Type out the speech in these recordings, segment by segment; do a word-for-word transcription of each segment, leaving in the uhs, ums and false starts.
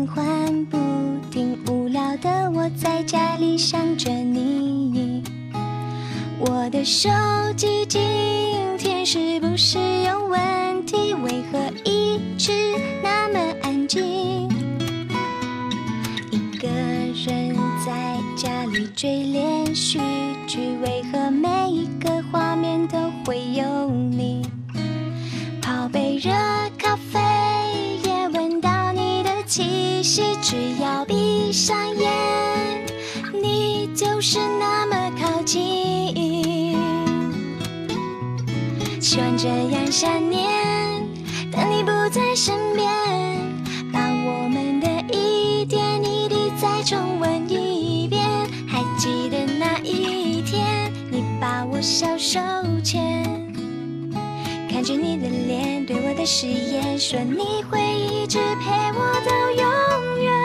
变幻不定，无聊的我在家里想着你。我的手机今天是不是有问题？为何一直那么安静？一个人在家里追连续剧，为何每一个画面都会有你？泡杯热咖啡也闻到你的气息，只要闭上眼，你就是那么靠近。喜欢这样想念，当你不在身边，把我们的一点一滴再重温一遍。还记得那一天，你把我小手牵，看着你的脸，对我的誓言，说你会一直陪我到永远。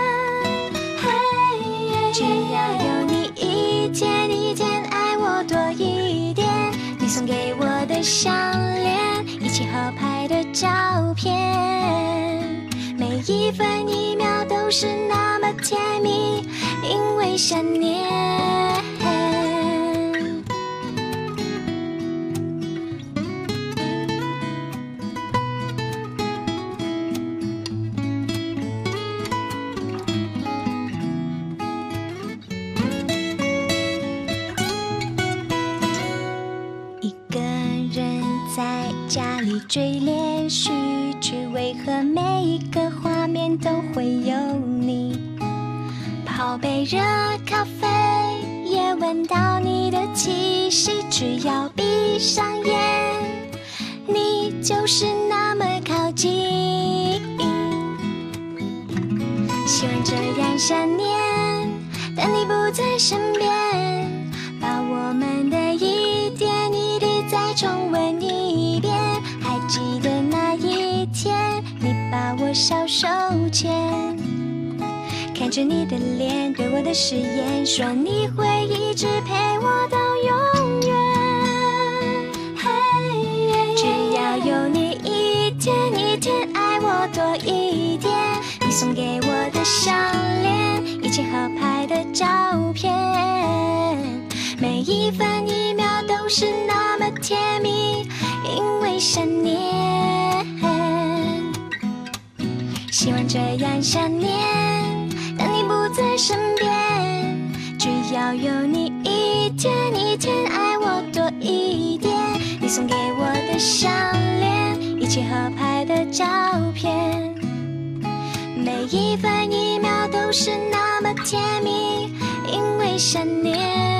只要有你一天一天爱我多一点，你送给我的项链，一起合拍的照片，每一分一秒都是那么甜蜜，因为想念。家里追连续剧，为何每一个画面都会有你？泡杯热咖啡也闻到你的气息，只要闭上眼，你就是那么靠近。喜欢这样想念，当你不在身边，把我们的一点一滴再重温一遍。还记得那一天，你把我小手牵，看着你的脸，对我的誓言，说你会一直陪我到永远。只要有你一天一天爱我多一点，你送给我的项链，一起合拍的照片，每一分一秒都是那么甜蜜，因为想念。喜欢这样想念，当你不在身边，只要有你一天一天爱我多一点，你送给我的项链，一起合拍的照片，每一分一秒都是那么甜蜜，因为想念。